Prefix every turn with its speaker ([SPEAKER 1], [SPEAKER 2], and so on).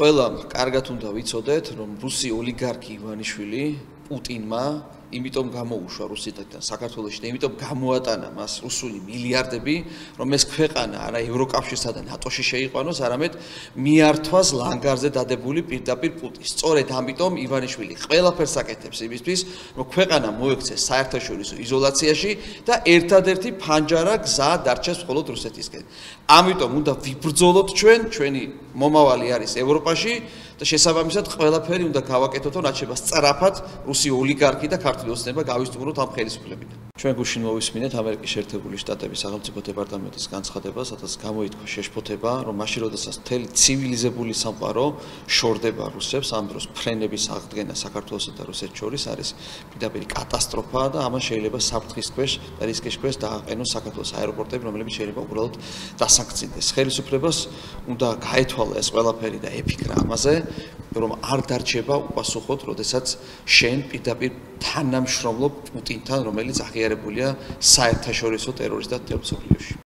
[SPEAKER 1] ყველამ კარგად უნდა ვიცოდეთ, რომ რუსი ოლიგარქი ივანიშვილი პუტინმა იმიტომ გამოუშვა რუსეთიდან საქართველოში და იმიტომ გამოატანა მას რუსული მილიარდები, რომ ეს ქვეყანა არა ევროკავშირსა და ნატოში შეიყვანოს, არამედ მიართვას ლანგარზე დადებული პირდაპირ პუტინს. სწორედ ამიტომ ივანიშვილი ყველაფერს აკეთებს იმისთვის, რომ ქვეყანა მოექცეს საერთაშორისო იზოლაციაში და ერთადერთი ფანჯარა გზა დარჩეს მხოლოდ რუსეთისკენ. ამიტომ უნდა ვიბრძოლოთ ჩვენი მომავალი არის ევროპაში და შესაბამისად ყველაფერი უნდა გავაკეთოთ, რაც შეიძლება სწრაფად რუსი ოლიგარქი და ქართული ოცნება გავისტუმროთ ამ ხელისუფლებიდან. ჩვენ გუშინ მოვისმინეთ ამერიკის შეერთებული შტატების სახელმწიფო დეპარტამენტის განცხადებას, სადაც გამოითქვა შეშფოთება, რომ მაშინ როდესაც მთელი ცივილიზებული სამყარო შორდება რუსებს, ამ დროს ფრენების აღდგენა საქართველოსა და რუსეთს შორის არის პირდაპირ კატასტროფა და ამან შეიძლება საფრთხის ქვეშ და რისკის ქვეშ დააყენოს საქართველოს აეროპორტები, რომლებიც შეიძლება უბრალოდ დასანქცინდეს. ხელისუფლებას უნდა გაეთვალა ეს ყველაფერი და ეფიქრა ამაზე, რომ არ დარჩება უპასუხოდ, როდესაც შენ პირდაპირ თანამშრომლობ პუტინთან, რომელიც აღიარებულია საერთაშორისო ტერორისტად მთელ მსოფლიოში.